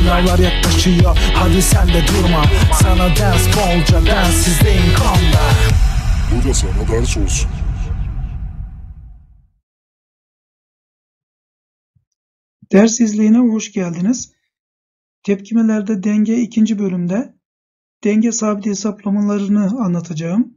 Sınavlar yaklaşıyor, hadi sen de durma. Sana ders bolca, densizliğin kanda. Bu da sana ders olsun. Ders izleyine hoş geldiniz. Tepkimelerde denge 2. bölümde denge sabiti hesaplamalarını anlatacağım.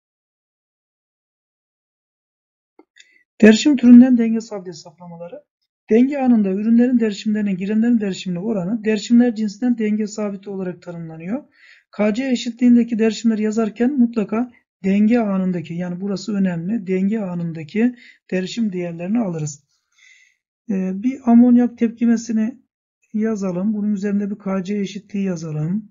Derişim türünden denge sabiti hesaplamaları. Denge anında ürünlerin derişimlerine girenlerin derişimine oranı derişimler cinsinden denge sabiti olarak tanımlanıyor. KC eşitliğindeki derişimleri yazarken mutlaka denge anındaki, yani burası önemli, denge anındaki derişim değerlerini alırız. Bir amonyak tepkimesini yazalım. Bunun üzerinde bir KC eşitliği yazalım.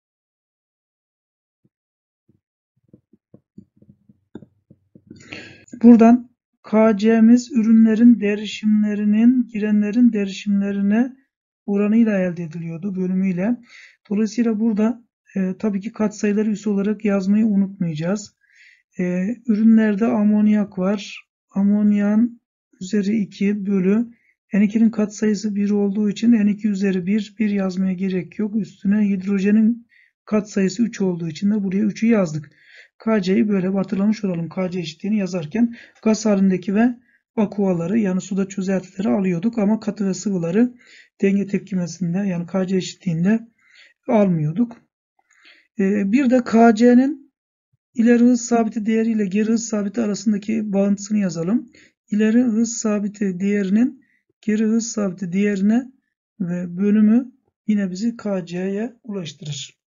Buradan KC'miz ürünlerin derişimlerinin girenlerin derişimlerine oranıyla elde ediliyordu, bölümüyle. Dolayısıyla burada tabii ki katsayıları üs olarak yazmayı unutmayacağız. Ürünlerde amonyak var. Amonyağın üzeri 2 bölü N2'nin katsayısı 1 olduğu için N2 üzeri 1 yazmaya gerek yok. Üstüne hidrojenin katsayısı 3 olduğu için de buraya 3'ü yazdık. KC'yi böyle hatırlamış olalım. KC eşitliğini yazarken gaz halindeki ve aquaları, yani suda çözeltileri alıyorduk ama katı ve sıvıları denge tepkimesinde, yani KC eşitliğinde almıyorduk. Bir de KC'nin ileri hız sabiti değeri ile geri hız sabiti arasındaki bağıntısını yazalım. İleri hız sabiti değerinin geri hız sabiti değerine ve bölümü yine bizi KC'ye ulaştırır.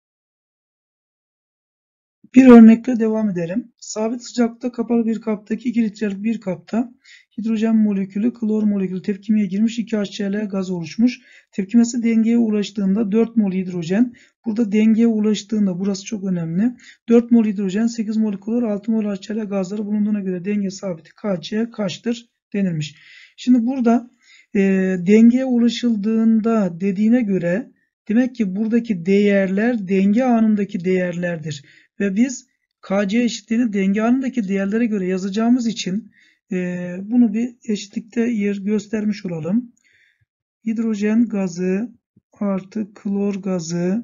Bir örnekle devam edelim. Sabit sıcaklıkta kapalı bir kaptaki 2 litrelik bir kapta hidrojen molekülü, klor molekülü tepkimeye girmiş, 2 HCl gaz oluşmuş. Tepkimesi dengeye ulaştığında 4 mol hidrojen, burada dengeye ulaştığında, burası çok önemli, 4 mol hidrojen, 8 mol klor, 6 mol HCl gazları bulunduğuna göre denge sabiti KC kaçtır denilmiş. Şimdi burada dengeye ulaşıldığında dediğine göre demek ki buradaki değerler denge anındaki değerlerdir. Ve biz KC eşitliğini denge anındaki değerlere göre yazacağımız için bunu bir eşitlikte yer göstermiş olalım. Hidrojen gazı artı klor gazı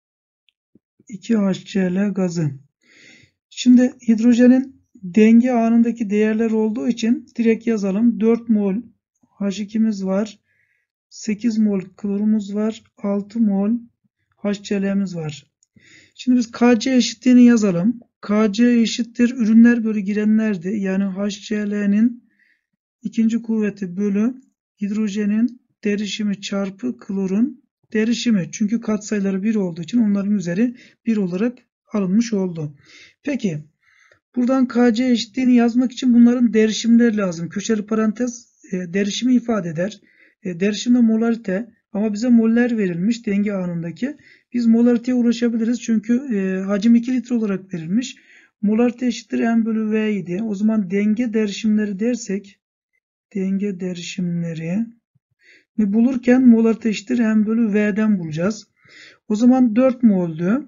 2 HCl gazı. Şimdi hidrojenin denge anındaki değerler olduğu için direkt yazalım. 4 mol H2'miz var. 8 mol klorumuz var. 6 mol HCl'miz var. Şimdi biz KC eşitliğini yazalım. KC eşittir ürünler bölü girenlerdi. Yani HCl'nin ikinci kuvveti bölü hidrojenin derişimi çarpı klorun derişimi. Çünkü katsayıları 1 olduğu için onların üzeri 1 olarak alınmış oldu. Peki buradan KC eşitliğini yazmak için bunların derişimleri lazım. Köşeli parantez derişimi ifade eder. Derişimde molarite, ama bize moller verilmiş denge anındaki. Biz molariteye ulaşabiliriz çünkü hacim 2 litre olarak verilmiş. Molarite eşittir M bölü V idi. O zaman denge derişimleri dersek, denge derişimleri bulurken molarite eşittir M bölü V'den bulacağız. O zaman 4 mol'dü.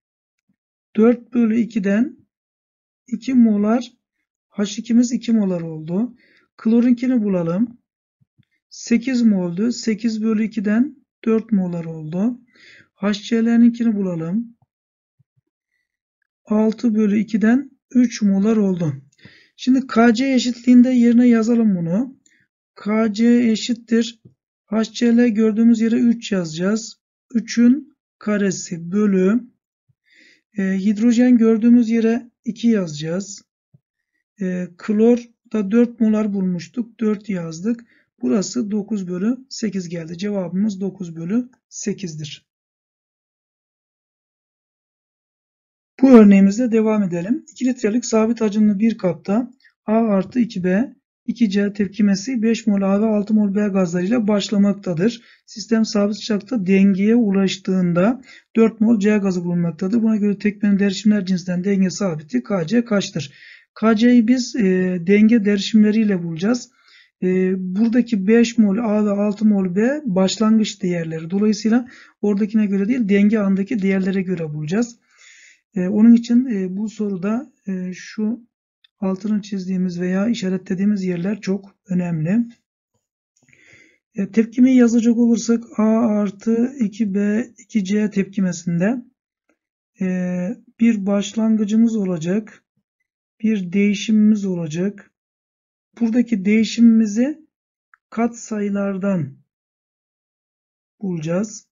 4 bölü 2'den 2 molar H2'miz 2 molar oldu. Klorinkini bulalım. 8 mol'dü. 8 bölü 2'den 4 molar oldu. HCl'ninkini bulalım. 6 bölü 2'den 3 molar oldu. Şimdi KC eşitliğinde yerine yazalım bunu. KC eşittir. HCl gördüğümüz yere 3 yazacağız. 3'ün karesi bölü. Hidrojen gördüğümüz yere 2 yazacağız. Klor da 4 molar bulmuştuk. 4 yazdık. Burası 9 bölü 8 geldi. Cevabımız 9 bölü 8'dir. Bu örneğimizle devam edelim. 2 litrelik sabit hacimli bir kapta A artı 2B, 2C tepkimesi 5 mol A ve 6 mol B gazlarıyla başlamaktadır. Sistem sabit sıcaklıkta dengeye ulaştığında 4 mol C gazı bulunmaktadır. Buna göre tepkimenin derişimler cinsinden denge sabiti KC kaçtır? KC'yi biz denge derişimleriyle bulacağız. Buradaki 5 mol A ve 6 mol B başlangıç değerleri. Dolayısıyla oradakine göre değil, denge andaki değerlere göre bulacağız. Onun için bu soruda şu altını çizdiğimiz veya işaretlediğimiz yerler çok önemli. Tepkimeyi yazacak olursak A artı 2B 2C tepkimesinde bir başlangıcımız olacak. Bir değişimimiz olacak. Buradaki değişimimizi katsayılardan bulacağız.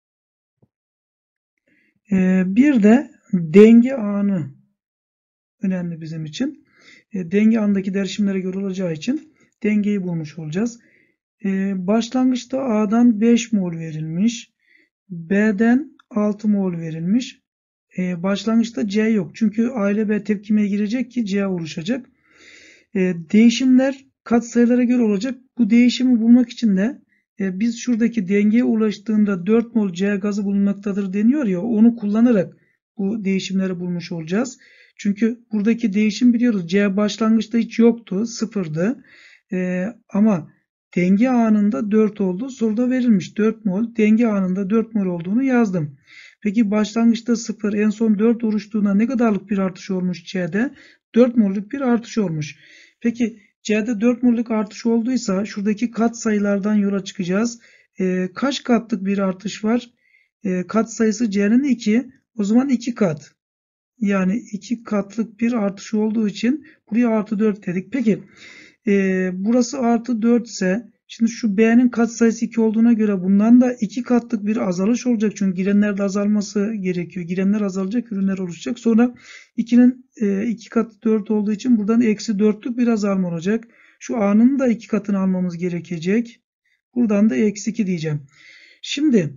Bir de denge anı önemli bizim için. Denge anındaki derişimlere göre olacağı için dengeyi bulmuş olacağız. Başlangıçta A'dan 5 mol verilmiş. B'den 6 mol verilmiş. Başlangıçta C yok. Çünkü A ile B tepkimeye girecek ki C oluşacak. Değişimler katsayılara göre olacak. Bu değişimi bulmak için de biz şuradaki dengeye ulaştığında 4 mol C gazı bulunmaktadır deniyor ya, onu kullanarak bu değişimleri bulmuş olacağız. Çünkü buradaki değişim biliyoruz. C başlangıçta hiç yoktu. Sıfırdı. Ama denge anında 4 oldu. Soruda verilmiş 4 mol. Denge anında 4 mol olduğunu yazdım. Peki başlangıçta 0, en son 4 oluştuğunda ne kadarlık bir artış olmuş C'de? 4 molluk bir artış olmuş. Peki C'de 4 molluk artış olduysa şuradaki katsayılardan yola çıkacağız. Kaç katlık bir artış var? Katsayısı C'nin 2. O zaman 2 kat. Yani 2 katlık bir artış olduğu için buraya artı 4 dedik. Peki burası artı 4 ise şimdi şu B'nin katsayısı 2 olduğuna göre bundan da 2 katlık bir azalış olacak. Çünkü girenler de azalması gerekiyor. Girenler azalacak, ürünler oluşacak. Sonra 2'nin 2 katı 4 olduğu için buradan eksi 4'lük bir azalma olacak. Şu A'nın da 2 katını almamız gerekecek. Buradan da eksi 2 diyeceğim. Şimdi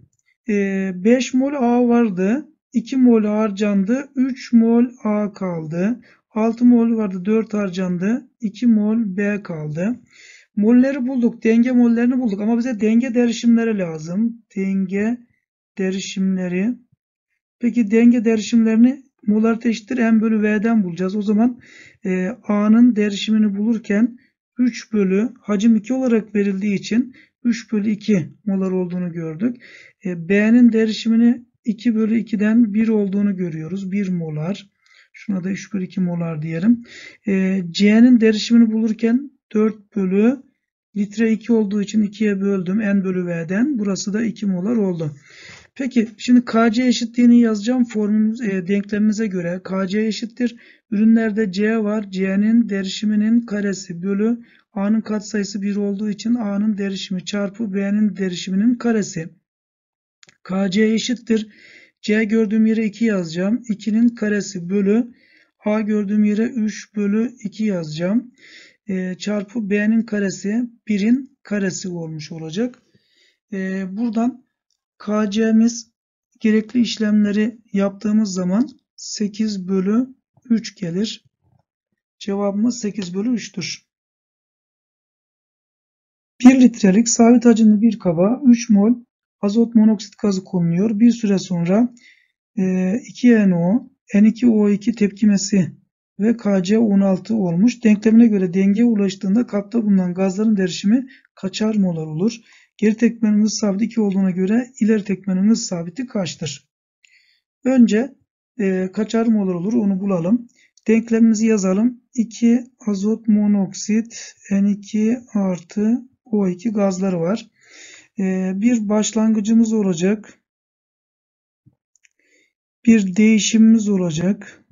5 mol A vardı. 2 mol harcandı. 3 mol A kaldı. 6 mol vardı. 4 harcandı. 2 mol B kaldı. Molleri bulduk. Denge mollerini bulduk. Ama bize denge derişimleri lazım. Denge derişimleri. Peki denge derişimlerini molarite eşittir M bölü V'den bulacağız. O zaman A'nın derişimini bulurken 3 bölü hacim 2 olarak verildiği için 3 bölü 2 molar olduğunu gördük. B'nin derişimini 2 bölü 2'den 1 olduğunu görüyoruz. 1 molar. Şuna da 3 bölü 2 molar diyelim. C'nin derişimini bulurken 4 bölü litre 2 olduğu için 2'ye böldüm. N bölü V'den. Burası da 2 molar oldu. Peki şimdi KC eşitliğini yazacağım formülümüz, denklemimize göre. KC eşittir. Ürünlerde C var. C'nin derişiminin karesi bölü A'nın katsayısı 1 olduğu için A'nın derişimi çarpı B'nin derişiminin karesi. KC eşittir. C gördüğüm yere 2 yazacağım. 2'nin karesi bölü A gördüğüm yere 3 bölü 2 yazacağım. Çarpı B'nin karesi 1'in karesi olmuş olacak. Buradan KC'miz gerekli işlemleri yaptığımız zaman 8 bölü 3 gelir. Cevabımız 8 bölü 3'tür. 1 litrelik sabit hacimli bir kaba 3 mol azot monoksit gazı konuluyor. Bir süre sonra 2NO, N2O2 tepkimesi ve KC16 olmuş. Denklemine göre dengeye ulaştığında kapta bulunan gazların derişimi kaçar molar olur? Geri tepkimenin hız sabiti 2 olduğuna göre ileri tepkimenin hız sabiti kaçtır? Önce kaçar molar olur onu bulalım. Denklemimizi yazalım. 2 azot monoksit N2 artı O2 gazları var. Bir başlangıcımız olacak. Bir değişimimiz olacak.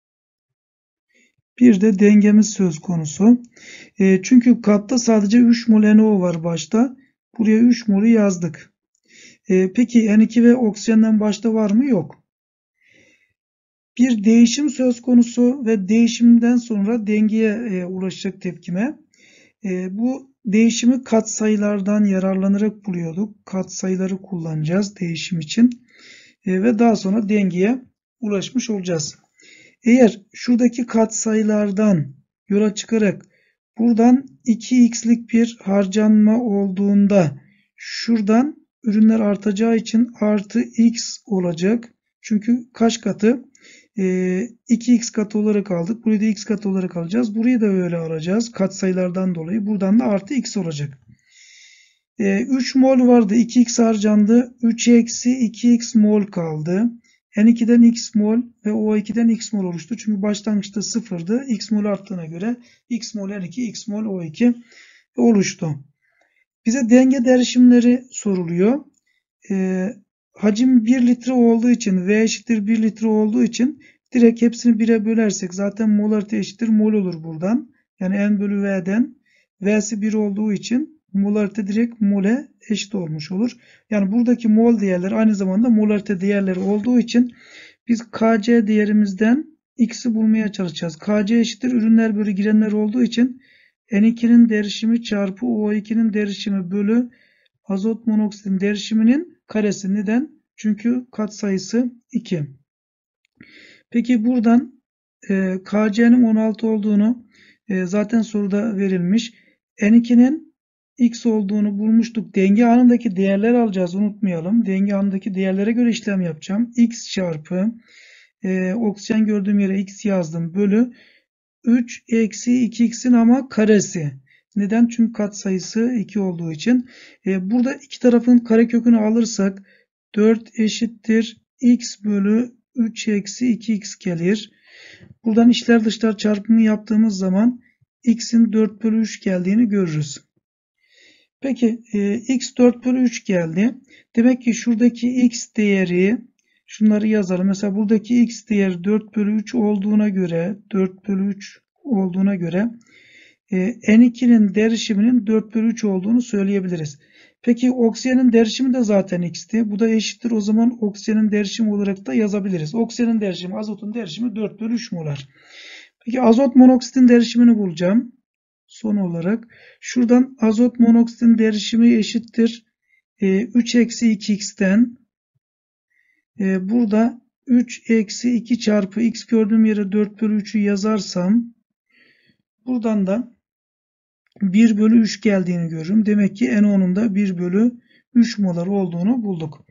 Bir de dengemiz söz konusu. Çünkü kapta sadece 3 mol NO var başta. Buraya 3 mol'ü yazdık. Peki N2 ve oksijenden başta var mı? Yok. Bir değişim söz konusu ve değişimden sonra dengeye ulaşacak tepkime. Bu değişimi katsayılardan yararlanarak buluyorduk. Katsayıları kullanacağız değişim için. Ve daha sonra dengeye ulaşmış olacağız. Eğer şuradaki katsayılardan yola çıkarak buradan 2x'lik bir harcanma olduğunda şuradan ürünler artacağı için artı x olacak. Çünkü kaç katı? 2x katı olarak aldık. Burayı da x katı olarak alacağız. Burayı da öyle alacağız. Katsayılardan dolayı. Buradan da artı x olacak. 3 mol vardı. 2x harcandı. 3 eksi 2x mol kaldı. N2'den x mol ve O2'den x mol oluştu. Çünkü başlangıçta sıfırdı. X mol arttığına göre x mol N2, x mol O2 oluştu. Bize denge derişimleri soruluyor. Hacim 1 litre olduğu için, V eşittir 1 litre olduğu için direkt hepsini 1'e bölersek zaten molarite eşittir mol olur buradan. Yani N bölü V'den V'si 1 olduğu için molarite direkt mole eşit olmuş olur. Yani buradaki mol değerleri aynı zamanda molarite değerleri olduğu için biz Kc değerimizden X'i bulmaya çalışacağız. Kc eşittir ürünler bölü girenler olduğu için N2'nin derişimi çarpı O2'nin derişimi bölü azot monoksitin derişiminin karesi. Neden? Çünkü katsayısı 2. Peki buradan Kc'nin 16 olduğunu zaten soruda verilmiş. N2'nin X olduğunu bulmuştuk. Denge anındaki değerler alacağız. Unutmayalım. Denge anındaki değerlere göre işlem yapacağım. X çarpı oksijen gördüğüm yere X yazdım. Bölü 3 eksi 2x'in ama karesi. Neden? Çünkü katsayısı 2 olduğu için. Burada iki tarafın karekökünü alırsak 4 eşittir x bölü 3 eksi 2x gelir. Buradan içler dışlar çarpımı yaptığımız zaman x'in 4 bölü 3 geldiğini görürüz. Peki x 4 bölü 3 geldi. Demek ki şuradaki x değeri, şunları yazalım. Mesela buradaki x değeri 4 bölü 3 olduğuna göre N2'nin derişiminin 4 bölü 3 olduğunu söyleyebiliriz. Peki oksijenin derişimi de zaten x'ti. Bu da eşittir. O zaman oksijenin derişimi olarak da yazabiliriz. Oksijenin derişimi, azotun derişimi 4 bölü 3 molar. Peki azot monoksitin derişimini bulacağım. Son olarak şuradan azot monoksitin derişimi eşittir 3 eksi 2x'ten burada 3 eksi 2 çarpı x gördüğüm yere 4 bölü 3'ü yazarsam buradan da 1 bölü 3 geldiğini görürüm. Demek ki NO'nun da 1 bölü 3 molar olduğunu bulduk.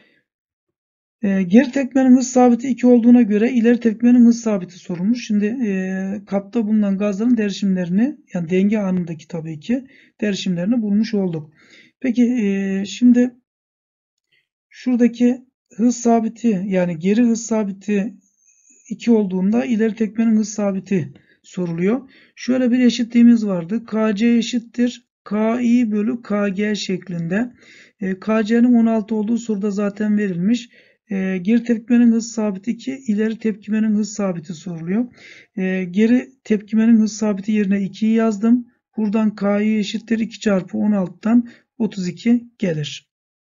Geri tepkimenin hız sabiti 2 olduğuna göre ileri tepkimenin hız sabiti sorulmuş. Şimdi kapta bulunan gazların derişimlerini, yani denge anındaki tabii ki derişimlerini bulmuş olduk. Peki şimdi şuradaki hız sabiti, yani geri hız sabiti 2 olduğunda ileri tepkimenin hız sabiti soruluyor. Şöyle bir eşitliğimiz vardı. Kc eşittir Ki bölü Kg şeklinde. Kc'nin 16 olduğu soruda zaten verilmiş. Geri tepkimenin hız sabiti 2, ileri tepkimenin hız sabiti soruluyor. Geri tepkimenin hız sabiti yerine 2'yi yazdım. Buradan Ki eşittir 2 çarpı 16'dan 32 gelir.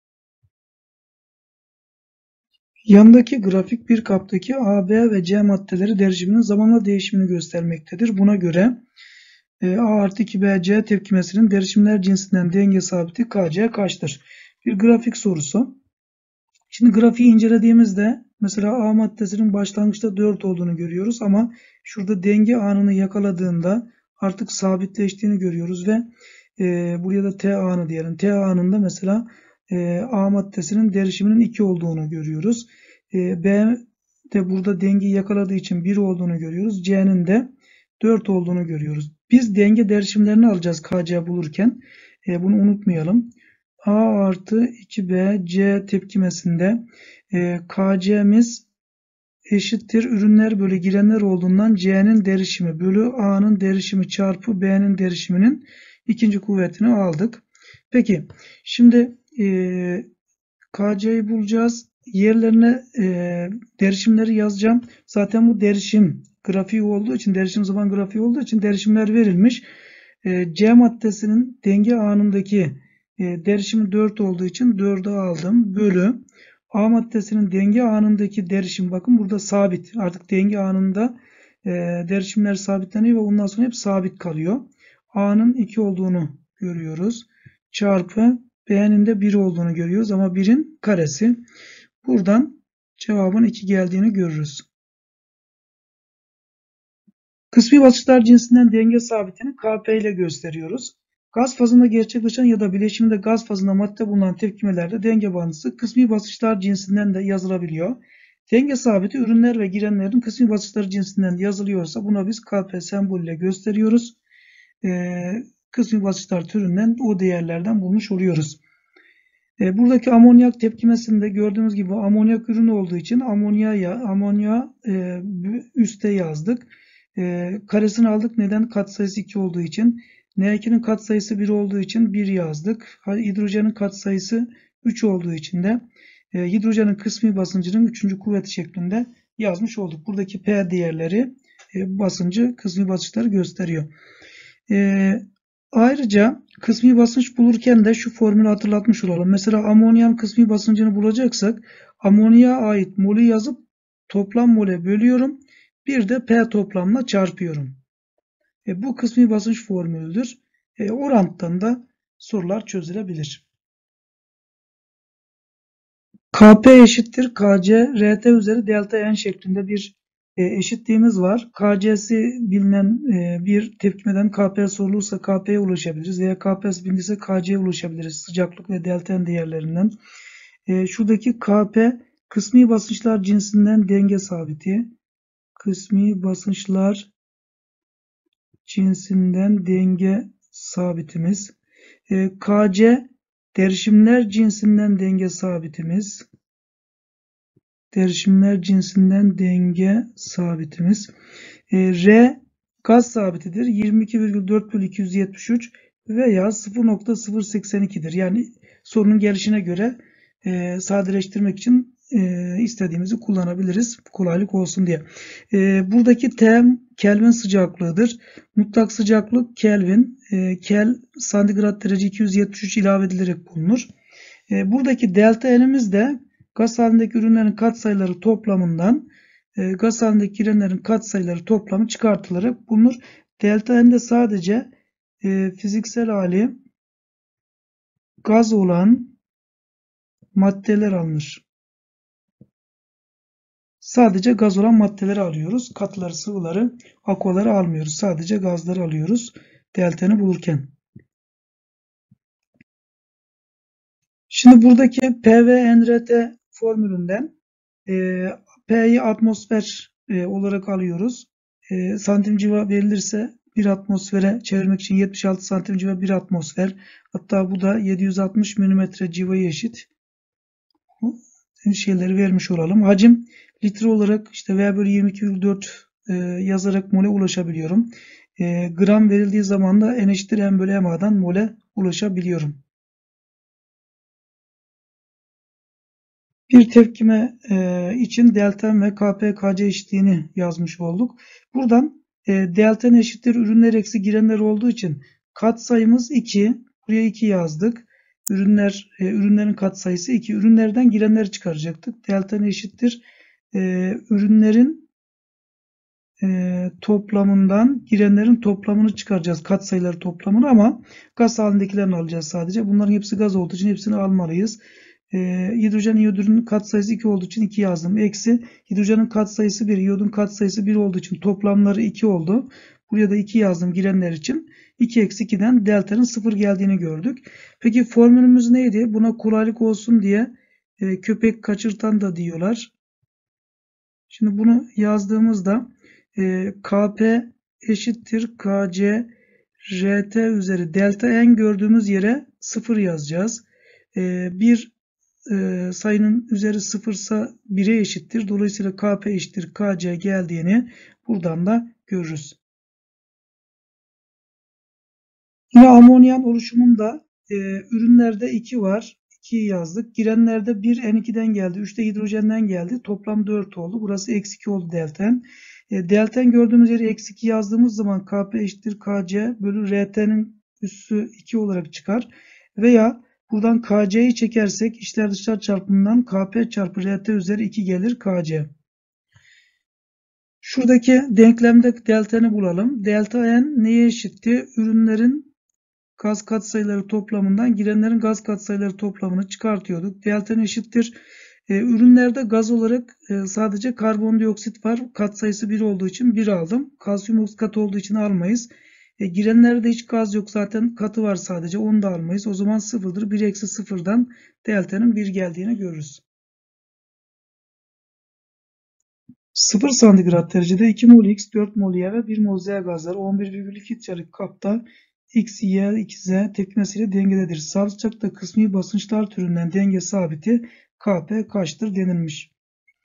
Yandaki grafik bir kaptaki A, B ve C maddeleri derişiminin zamanla değişimini göstermektedir. Buna göre A artı 2B, C tepkimesinin derişimler cinsinden denge sabiti Kc kaçtır? Bir grafik sorusu. Şimdi grafiği incelediğimizde mesela A maddesinin başlangıçta 4 olduğunu görüyoruz ama şurada denge anını yakaladığında artık sabitleştiğini görüyoruz ve buraya da T anı diyelim. T anında mesela A maddesinin derişiminin 2 olduğunu görüyoruz. B de burada dengeyi yakaladığı için 1 olduğunu görüyoruz. C'nin de 4 olduğunu görüyoruz. Biz denge derişimlerini alacağız Kc bulurken. Bunu unutmayalım. A artı 2B C tepkimesinde Kc'miz eşittir ürünler bölü girenler olduğundan C'nin derişimi bölü A'nın derişimi çarpı B'nin derişiminin ikinci kuvvetini aldık. Peki şimdi Kc'yi bulacağız. Yerlerine derişimleri yazacağım. Zaten bu derişim grafiği olduğu için, derişim zaman grafiği olduğu için derişimler verilmiş. C maddesinin denge anındaki derişimi 4 olduğu için 4'ü aldım. Bölü A maddesinin denge anındaki derişim, bakın burada sabit. Artık denge anında derişimler sabitleniyor ve ondan sonra hep sabit kalıyor. A'nın 2 olduğunu görüyoruz. Çarpı B'nin de 1 olduğunu görüyoruz ama 1'in karesi. Buradan cevabın 2 geldiğini görürüz. Kısmi basınçlar cinsinden denge sabitini Kp ile gösteriyoruz. Gaz fazında gerçekleşen ya da bileşiminde gaz fazında madde bulunan tepkimelerde denge bağıntısı kısmi basınçlar cinsinden de yazılabiliyor. Denge sabiti ürünler ve girenlerin kısmi basınçları cinsinden yazılıyorsa buna biz Kp sembolüyle gösteriyoruz. Kısmi basınçlar türünden o değerlerden bulmuş oluyoruz. Buradaki amonyak tepkimesinde gördüğümüz gibi amonyak ürünü olduğu için amonya üste yazdık. Karesini aldık. Neden? Katsayısı 2 olduğu için. N2'nin katsayısı 1 olduğu için 1 yazdık. Hidrojenin katsayısı 3 olduğu için de hidrojenin kısmi basıncının 3. kuvveti şeklinde yazmış olduk. Buradaki P değerleri basıncı, kısmi basınçları gösteriyor. Ayrıca kısmi basınç bulurken de şu formülü hatırlatmış olalım. Mesela amonyanın kısmi basıncını bulacaksak amonyaya ait molü yazıp toplam mole bölüyorum. Bir de P toplamla çarpıyorum. Bu kısmi basınç formülüdür. Orantıdan da sorular çözülebilir. Kp eşittir Kc Rt üzeri delta N şeklinde bir eşitliğimiz var. Kc'si bilinen bir tepkimeden Kp sorulursa Kp'ye ulaşabiliriz veya Kp'si bilinirse Kc'ye ulaşabiliriz sıcaklık ve delta N değerlerinden. Şuradaki Kp kısmi basınçlar cinsinden denge sabiti. Kısmi basınçlar cinsinden denge sabitimiz. Kc derişimler cinsinden denge sabitimiz. Derişimler cinsinden denge sabitimiz. R gaz sabitidir. 22,4/273 veya 0,082'dir. Yani sorunun gelişine göre sadeleştirmek için istediğimizi kullanabiliriz. Kolaylık olsun diye. Buradaki T Kelvin sıcaklığıdır. Mutlak sıcaklık Kelvin. Kel santigrat derece 273 ilave edilerek bulunur. Buradaki delta N'imiz de gaz halindeki ürünlerin katsayıları toplamından gaz halindeki girenlerin katsayıları toplamı çıkartılarak bulunur. Delta N'de sadece fiziksel hali gaz olan maddeler alınır. Sadece gaz olan maddeleri alıyoruz. Katıları, sıvıları, aquaları almıyoruz. Sadece gazları alıyoruz delta'nı bulurken. Şimdi buradaki P ve NRT formülünden P'yi atmosfer olarak alıyoruz. Santim civa verilirse bir atmosfere çevirmek için 76 santim civa bir atmosfer. Hatta bu da 760 milimetre civaya eşit. Şeyleri vermiş olalım. Hacim litre olarak işte V/22,4 yazarak mole ulaşabiliyorum. Gram verildiği zaman da N eşittir M bölü MA'dan mole ulaşabiliyorum. Bir tepkime için delta ve Kp Kc eşitliğini yazmış olduk. Buradan delta N eşittir ürünler eksi girenler olduğu için katsayımız 2. Buraya 2 yazdık. Ürünlerin katsayısı 2. Ürünlerden girenleri çıkaracaktık. Delta N eşittir ürünlerin toplamından girenlerin toplamını çıkaracağız. Katsayıları toplamını ama gaz halindekilerini alacağız sadece. Bunların hepsi gaz olduğu için hepsini almalıyız. Hidrojen iyodürün katsayısı 2 olduğu için 2 yazdım. Eksi hidrojenin katsayısı 1, iyodun katsayısı 1 olduğu için toplamları 2 oldu. Buraya da 2 yazdım girenler için. 2 eksi 2'den delta'nın 0 geldiğini gördük. Peki formülümüz neydi? Buna kolaylık olsun diye köpek kaçırtan da diyorlar. Şimdi bunu yazdığımızda Kp eşittir Kc Rt üzeri delta N gördüğümüz yere 0 yazacağız. Bir sayının üzeri 0 ise 1'e eşittir. Dolayısıyla Kp eşittir Kc geldiğini buradan da görürüz. Yine amonyan oluşumunda ürünlerde 2 var. 2'yi yazdık. Girenlerde 1 N2'den geldi. 3 de hidrojenden geldi. Toplam 4 oldu. Burası eksi 2 oldu delten. Delten gördüğümüz yere eksi 2 yazdığımız zaman Kp eşittir Kc bölü Rt'nin üssü 2 olarak çıkar. Veya buradan Kc'yi çekersek içler dışlar çarpımından Kp çarpı Rt üzeri 2 gelir Kc. Şuradaki denklemde delta'nı bulalım. Delta N neye eşitti? Ürünlerin gaz katsayıları toplamından girenlerin gaz katsayıları toplamını çıkartıyorduk. Delta N eşittir. Ürünlerde gaz olarak sadece karbondioksit var. Katsayısı 1 olduğu için 1 aldım. Kalsiyum oksit katı olduğu için almayız. Girenlerde hiç gaz yok. Zaten katı var sadece. Onu da almayız. O zaman 0'dır. 1 eksi 0'dan delta'nın 1 geldiğini görürüz. 0 santigrat derecede 2 mol X, 4 mol Y ve 1 mol Z gazları 11,2 litrelik kapta X, Y, 2Z tepkimesiyle dengededir. Sabit sıcaklıkta kısmi basınçlar türünden denge sabiti Kp kaçtır denilmiş.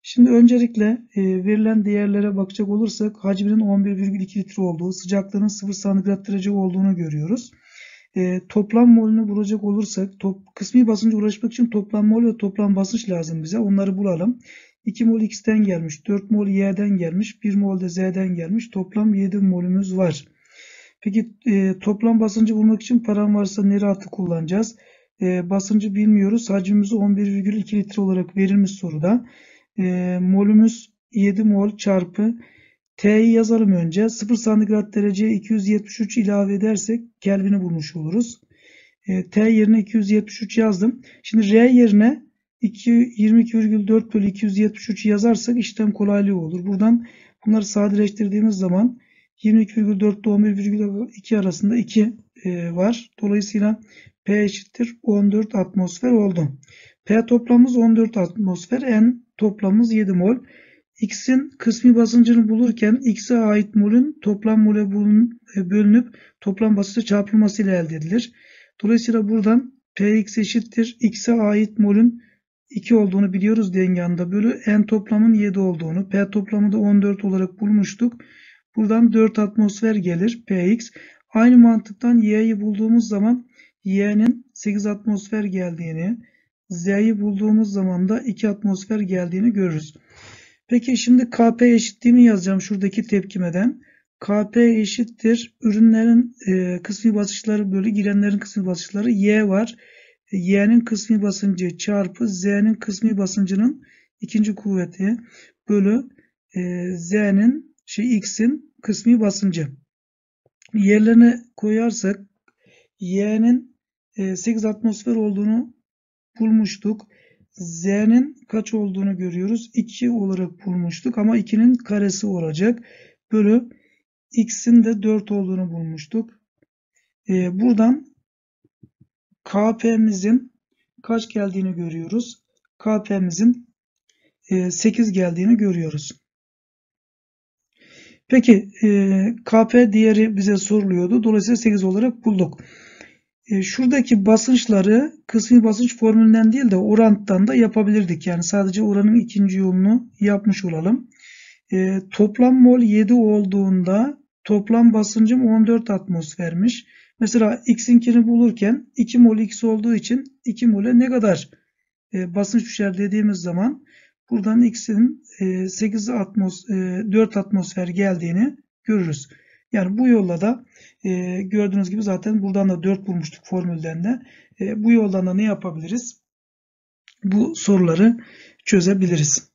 Şimdi öncelikle verilen değerlere bakacak olursak hacminin 11,2 litre olduğu, sıcaklığının 0 santigrat derece olduğunu görüyoruz. Toplam molünü bulacak olursak kısmi basınca ulaşmak için toplam mol ve toplam basınç lazım bize. Onları bulalım. 2 mol X'ten gelmiş, 4 mol Y'den gelmiş, 1 mol de Z'den gelmiş. Toplam 7 molümüz var. Peki toplam basıncı bulmak için param varsa nereye atı kullanacağız? Basıncı bilmiyoruz. Hacmimiz 11,2 litre olarak verilmiş soruda. Molümüz 7 mol çarpı T'yi yazalım önce. 0 santigrat dereceye 273 ilave edersek Kelvin'i bulmuş oluruz. T yerine 273 yazdım. Şimdi R yerine 22,4 bölü 273 yazarsak işlem kolaylığı olur. Buradan bunları sadeleştirdiğimiz zaman 22,4 ile 11,2 arasında 2 var. Dolayısıyla P eşittir 14 atmosfer oldu. P toplamımız 14 atmosfer. N toplamımız 7 mol. X'in kısmi basıncını bulurken X'e ait molün toplam mole bölünüp toplam basınca çarpılması ile elde edilir. Dolayısıyla buradan Px eşittir X'e ait molün 2 olduğunu biliyoruz dengamda bölü N toplamın 7 olduğunu. P toplamı da 14 olarak bulmuştuk. Buradan 4 atmosfer gelir Px. Aynı mantıktan Y'yi bulduğumuz zaman Y'nin 8 atmosfer geldiğini, Z'yi bulduğumuz zaman da 2 atmosfer geldiğini görürüz. Peki şimdi Kp eşitliğini yazacağım şuradaki tepkimeden. Kp eşittir ürünlerin kısmi basınçları bölü girenlerin kısmi basınçları Y var. Y'nin kısmi basıncı çarpı Z'nin kısmi basıncının ikinci kuvveti bölü X'in kısmi basıncı. Yerlerine koyarsak Y'nin 8 atmosfer olduğunu bulmuştuk. Z'nin kaç olduğunu görüyoruz. 2 olarak bulmuştuk ama 2'nin karesi olacak. Bölü X'in de 4 olduğunu bulmuştuk. Buradan Kp'mizin kaç geldiğini görüyoruz. Kp'mizin 8 geldiğini görüyoruz. Peki Kp değeri bize soruluyordu. Dolayısıyla 8 olarak bulduk. Şuradaki basınçları kısmi basınç formülünden değil de oranttan da yapabilirdik. Yani sadece oranın ikinci yolunu yapmış olalım. Toplam mol 7 olduğunda toplam basıncım 14 atmosfermiş. Mesela X'inkini bulurken 2 mol X olduğu için 2 mole ne kadar basınç düşer dediğimiz zaman buradan X'in 4 atmosfer geldiğini görürüz. Yani bu yolla da gördüğünüz gibi zaten buradan da 4 bulmuştuk formülden de. Bu yoldan da ne yapabiliriz? Bu soruları çözebiliriz.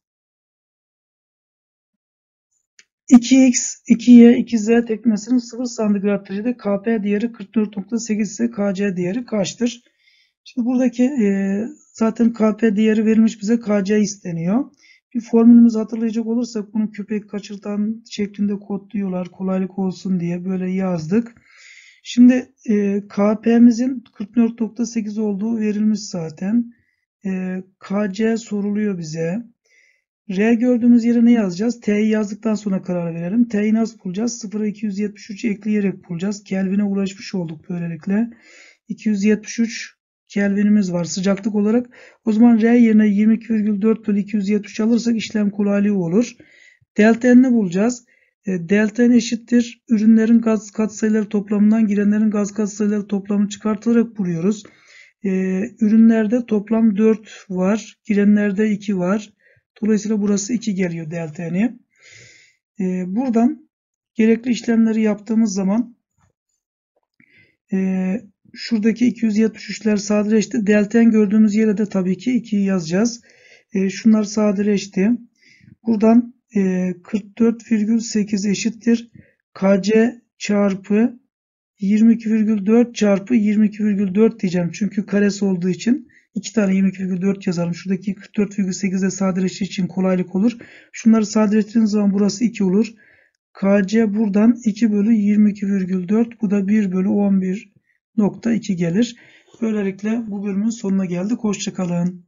2x, 2y, 2z tepkimesinin 0 santigrat derecede Kp değeri 44,8 ise Kc değeri kaçtır? Şimdi buradaki zaten Kp değeri verilmiş, bize Kc isteniyor. Bir formülümüzü hatırlayacak olursak bunu köpek kaçırtan şeklinde kodluyorlar kolaylık olsun diye böyle yazdık. Şimdi Kp'mizin 44,8 olduğu verilmiş zaten. Kc soruluyor bize. R gördüğümüz yere ne yazacağız? T'yi yazdıktan sonra karar verelim. T'yi nasıl bulacağız? 0'a 273 ekleyerek bulacağız. Kelvin'e ulaşmış olduk böylelikle. 273 Kelvin'imiz var sıcaklık olarak. O zaman R yerine 22,4 bölü 273 alırsak işlem kolaylığı olur. Delta N'ini bulacağız. Delta N eşittir ürünlerin gaz katsayıları toplamından girenlerin gaz katsayıları toplamını çıkartılarak buluyoruz. Ürünlerde toplam 4 var. Girenlerde 2 var. Dolayısıyla burası 2 geliyor delta N'ye. Buradan gerekli işlemleri yaptığımız zaman şuradaki 273'ler sadeleşti. Delta N gördüğümüz yere de tabii ki 2'yi yazacağız. Şunlar sadeleşti. Buradan 44,8 eşittir Kc çarpı 22,4 çarpı 22,4 diyeceğim. Çünkü karesi olduğu için 2 tane 22,4 yazalım. Şuradaki 44,8'de sadeleştiği için kolaylık olur. Şunları sadeleştirdiğiniz zaman burası 2 olur. Kc buradan 2 bölü 22,4. Bu da 1 bölü 11,2 gelir. Böylelikle bu bölümün sonuna geldik. Hoşça kalın.